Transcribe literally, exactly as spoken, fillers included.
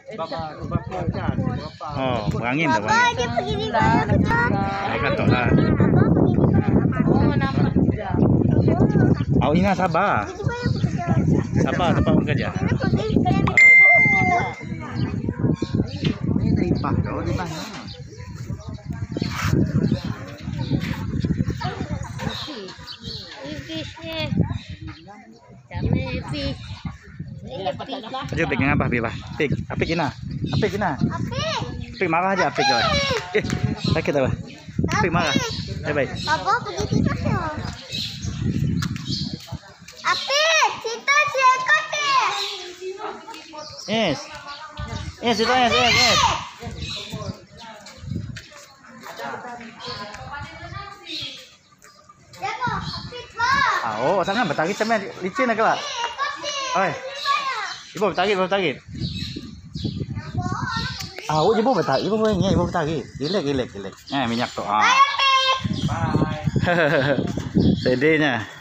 Oh, berangin dah Papa berangin. dia pergi di mana kejap? Saya kata lah. Papa pergi di mana? Oh, nampak juga. Oh, Ina sabar. Pergi di mana kejap? Sabar tempat bekerja. Dia pergi di mana? Ini dari bak kau di mana? Fish ni. Kami fish. Aja pik dengan apa, Pik? Pik, apik Ina. Apik Ina. Apik. Apik marah aja apik kau. Eh, sakit apa? Apik marah. Baik baik. Papa pergi tidur ya. Apik, kita seekor teh. Yes. Yes, itu yes, yes, yes. Jago, apik lah. Ah, oh, sangat bertarik macam licin nak kelak. Oi. Ibu bertarik, ibu bertarik. Ah, oh, ibu bertarik, ibu boleh ibu bertarik. Relax, relax, relax. Eh, minyak tu. Ah. Apik. Sedihnya.